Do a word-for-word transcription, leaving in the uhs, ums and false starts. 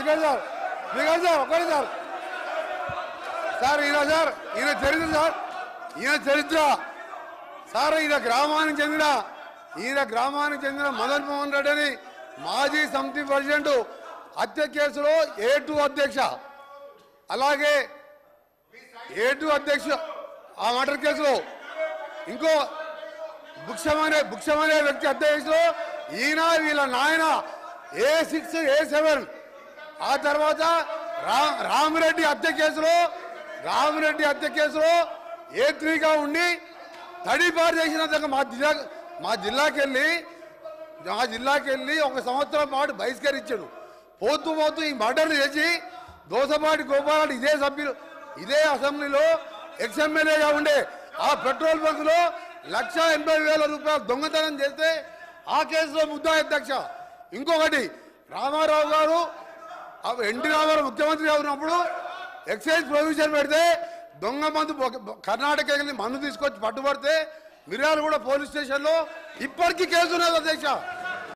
Speaker sir speaker sir ఒకటి sir sir ఈయన sir ఈయన చరిత్ర సార్ ఈయన చరిత్ర సార్ ఈయన గ్రామానికి చెందిన ఈయన గ్రామానికి చెందిన మదన్ మోహన్ రెడ్డి అని మాజీ సమితి ప్రెసిడెంట్ హత్య కేసులో ఏ టూ అధ్యక్ష, అలాగే ఏ టూ అధ్యక్ష ఆ మర్డర్ కేసులో ఇంకో బుక్షమనే బుక్షమనే వ్యక్తి హత్య కేసులో ఈయన వీళ్ళ నాయన ఏ సిక్స్ ఏ సెవెన్, ఆ తర్వాత రా రామిరెడ్డి హత్య కేసులో రామిరెడ్డి హత్య కేసులో ఏ త్రీగా ఉండి తడిపారు చేసిన మా జిల్లా మా జిల్లాకి వెళ్ళి మా జిల్లాకి వెళ్ళి ఒక సంవత్సరం పాటు బహిష్కరించాడు. పోతూ పోతూ ఈ మర్డర్లు చేసి దోసపాటి గోపాల్ ఇదే సభ్యులు ఇదే అసెంబ్లీలో ఎక్స్ ఎమ్మెల్యేగా ఉండే ఆ పెట్రోల్ బంకులో లక్ష ఎనభై వేల రూపాయలు దొంగతనం చేస్తే ఆ కేసులో ముద్దా అధ్యక్ష. ఇంకొకటి రామారావు గారు ఎన్టీ రామారావు ముఖ్యమంత్రిగా ఉన్నప్పుడు ఎక్సైజ్ ప్రొవిజన్ పెడితే దొంగ మందు కర్ణాటక వెళ్ళి మందు తీసుకొచ్చి పట్టుబడితే మిర్యాలగూడ పోలీస్ స్టేషన్లో ఇప్పటికీ కేసు ఉన్నది అధ్యక్ష.